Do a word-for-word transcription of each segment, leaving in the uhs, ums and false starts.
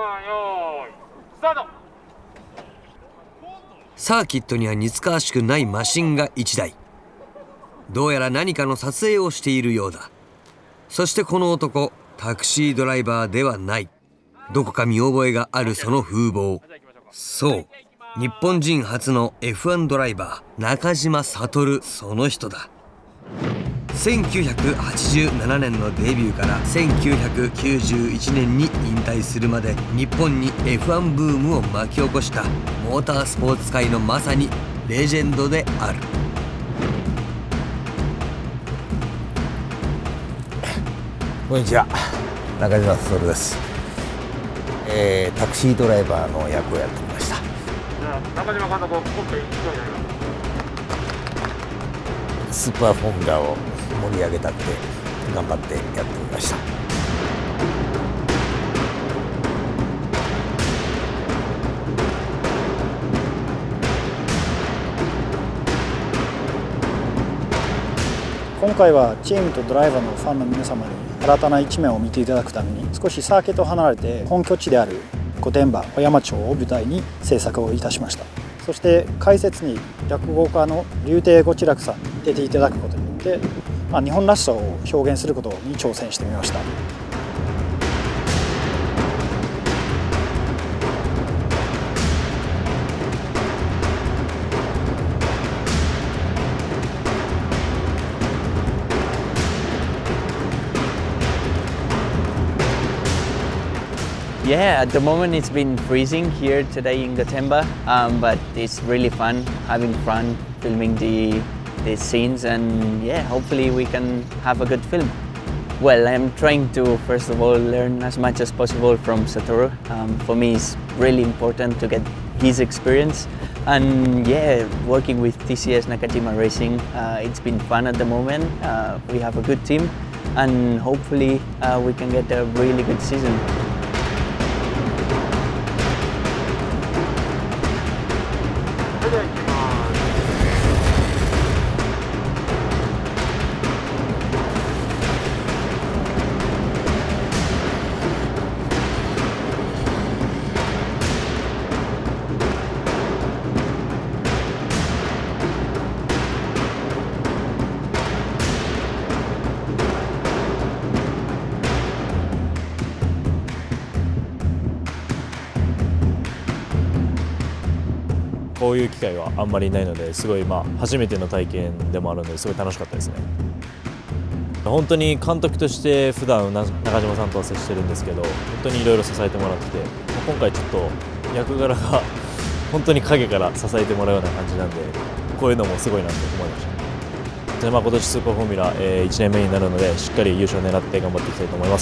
サーキットには似つかわしくないマシンがいちだい。どうやら何かの撮影をしているようだ。そしてこの男、タクシードライバーではない。どこか見覚えがあるその風貌。そう、日本人初の エフワン ドライバー、中島悟、その人だ。せんきゅうひゃくはちじゅうななねんのデビューからせんきゅうひゃくきゅうじゅういちねんに引退するまで日本に エフワン ブームを巻き起こしたモータースポーツ界のまさにレジェンドである。 こんにちは、中島悟です。えー、タクシードライバーの役をやってきました。 中島監督、今回一緒になります。 スーパーフォーミュラを盛り上げたくて頑張ってやってみました。 今回はチームとドライバーのファンの皆様に新たな一面を見ていただくために少しサーキットを離れて本拠地である御殿場小山町を舞台に制作をいたしました。そして解説に落語家の柳亭五智楽さんに出ていただくことによって、まあ、日本らしさを表現することに挑戦してみました。 Yeah, at the moment it's been freezing here today in Gotemba, um, but it's really fun having fun filming the, the scenes, and yeah, hopefully we can have a good film. Well, I'm trying to first of all learn as much as possible from Satoru. Um, for me it's really important to get his experience, and yeah, working with T C S Nakajima Racing, uh, it's been fun at the moment. Uh, we have a good team, and hopefully uh, we can get a really good season. こういう機会はあんまりないので、すごいまあ初めての体験でもあるのですごい楽しかったですね。本当に監督として普段中島さんとは接してるんですけど、本当にいろいろ支えてもらってて、今回ちょっと役柄が本当に陰から支えてもらうような感じなんで、こういうのもすごいなと思いました。で、まあ、今年スーパーフォーミュラ、えー、いちねんめになるので、しっかり優勝を狙って頑張っていきたいと思います。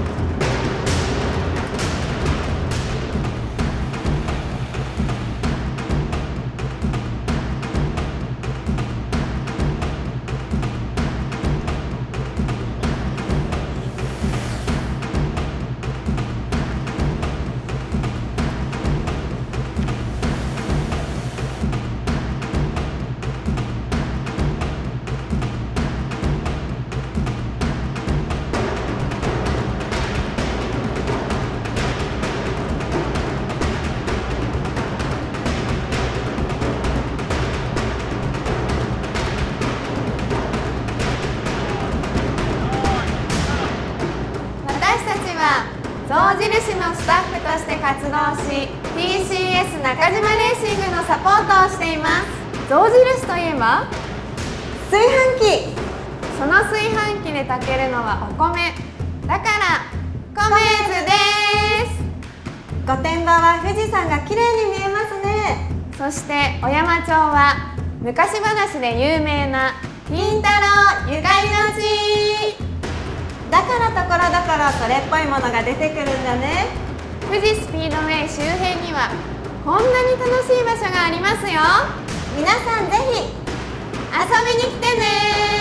象印のスタッフとして活動し ティーシーエス 中島レーシングのサポートをしています。象印といえば炊飯器。その炊飯器で炊けるのはお米だから米津です。御殿場は富士山が綺麗に見えますね。そして小山町は昔話で有名な金太郎ゆかりの地だからところどころそれっぽいものが出てくるんだね。富士スピードウェイ周辺にはこんなに楽しい場所がありますよ。皆さんぜひ遊びに来てね。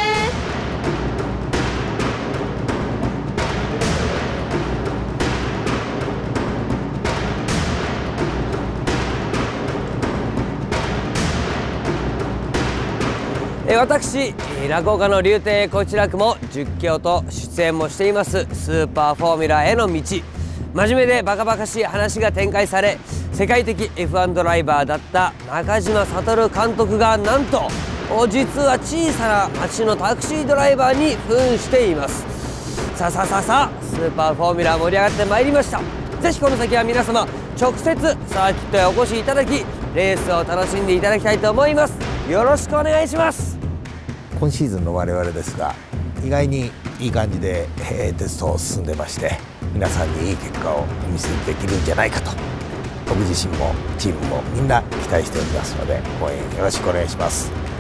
私、落語家の柳亭小一楽も実況と出演もしていますスーパーフォーミュラへの道。 真面目でバカバカしい話が展開され、世界的 エフワン ドライバーだった中島悟監督がなんと実は小さな町のタクシードライバーに扮しています。さあさあさあさあ、スーパーフォーミュラー盛り上がってまいりました。ぜひこの先は皆様直接サーキットへお越しいただき、レースを楽しんでいただきたいと思います。よろしくお願いします。 今シーズンの我々ですが、意外にいい感じで、えー、テストを進んでまして、皆さんにいい結果をお見せできるんじゃないかと、僕自身もチームもみんな期待しておりますので、応援よろしくお願いします。